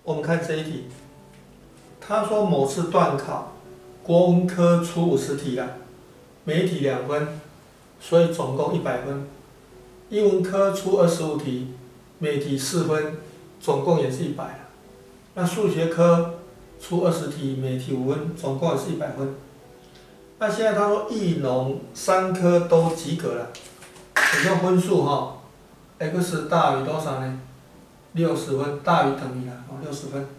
我们看这一题，他说某次段考，国文科出50题啦，每题2分，所以总共100分。英文科出25题，每题4分，总共也是100啦。那数学科出20题，每题5分，总共也是100分。那现在他说艺农3科都及格了，也就分数x 大于多少呢？60分，大于等于了60分。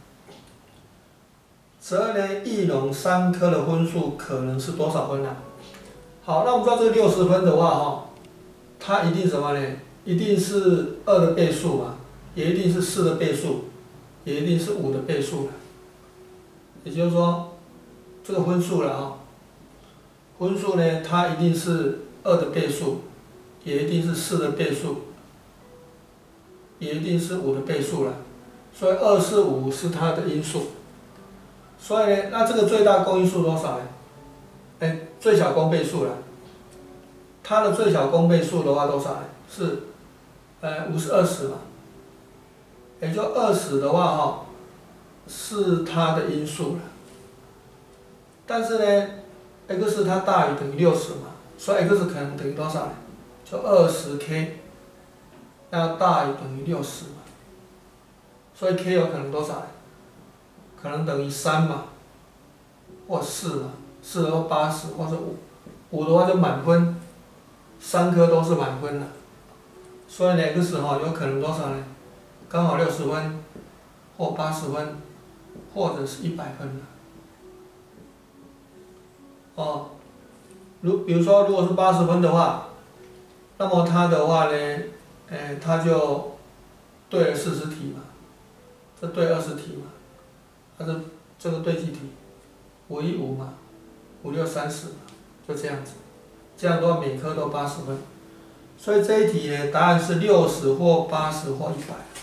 则呢，艺农3科的分数可能是多少分啊？好，那我们知道这个60分的话它一定什么呢？一定是2的倍数嘛，也一定是4的倍数，也一定是5的倍数了。也就是说，这个分数了分数呢，它一定是2的倍数，也一定是4的倍数，也一定是5的倍数了。所以2、4、5是它的因数。所以呢，那这个最大公因数多少呢？最小公倍数了。它的最小公倍数的话多少呢？是5是20嘛。也就20的话是它的因数了。但是呢 x 它大于等于60嘛，所以 x 可能等于多少呢？就20k 要大于等于60嘛，所以 k 有可能多少呢？可能等于3嘛，或4嘛，4的话80，或者5的话就满分，3科都是满分的，所以呢 x 有可能多少呢？刚好60分，或80分，或者是100分的。比如说如果是80分的话，那么它的话呢，它就对了40题嘛，这对20题嘛。这个对几题？5、1、5嘛，5、6、30嘛，就这样子。这样的话每科都80分，所以这一题呢，答案是60或80或100。